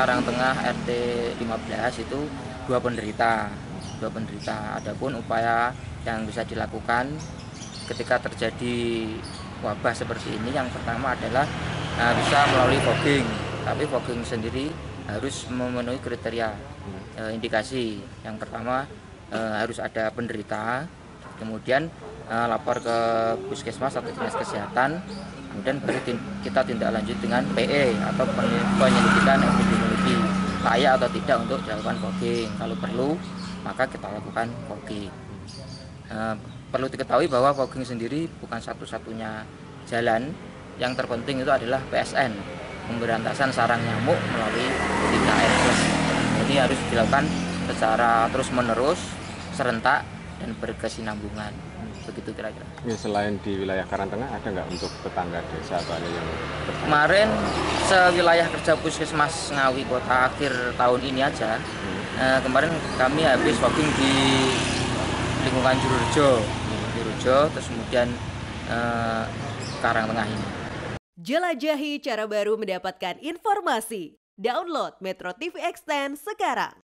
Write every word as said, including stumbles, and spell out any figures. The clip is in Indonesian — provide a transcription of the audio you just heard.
Karangtengah R T lima belas itu dua penderita, dua penderita. Adapun upaya yang bisa dilakukan ketika terjadi wabah seperti ini, yang pertama adalah uh, bisa melalui fogging. Tapi fogging sendiri harus memenuhi kriteria uh, indikasi. Yang pertama uh, harus ada penderita, kemudian uh, lapor ke puskesmas atau dinas kesehatan, kemudian baru kita tindak lanjut dengan P E atau penyelidikan epidemiologi layak atau tidak untuk dilakukan fogging. Kalau perlu maka kita lakukan fogging. Uh, perlu diketahui bahwa fogging sendiri bukan satu-satunya jalan. Yang terpenting itu adalah P S N, pemberantasan sarang nyamuk melalui tiga R plus. Jadi harus dilakukan secara terus-menerus, serentak, dan berkesinambungan. Begitu kira-kira. Ya, selain di wilayah Karangtengah ada nggak untuk tetangga desa atau ada yang tertangga? Kemarin sewilayah kerja Puskesmas Ngawi Kota akhir tahun ini aja, hmm. eh, kemarin kami habis fogging di lingkungan Jururejo, Jururejo, terus kemudian eh, Karangtengah ini. Jelajahi cara baru mendapatkan informasi. Download Metro T V Extend sekarang.